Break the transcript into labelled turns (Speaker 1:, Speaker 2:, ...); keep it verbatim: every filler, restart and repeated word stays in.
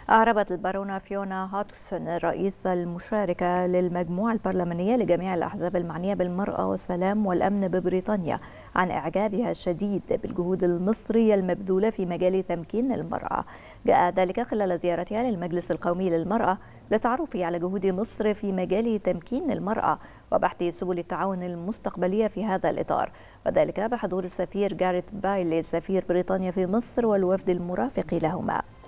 Speaker 1: أعربت البارونة فيونا هاتسون الرئيسة المشاركة للمجموعة البرلمانية لجميع الأحزاب المعنية بالمرأة والسلام والأمن ببريطانيا عن إعجابها الشديد بالجهود المصرية المبذولة في مجال تمكين المرأة. جاء ذلك خلال زيارتها للمجلس القومي للمرأة للتعرف على جهود مصر في مجال تمكين المرأة وبحث سبل التعاون المستقبلية في هذا الإطار، وذلك بحضور السفير جاريث بايلي سفير بريطانيا في مصر والوفد المرافق لهما.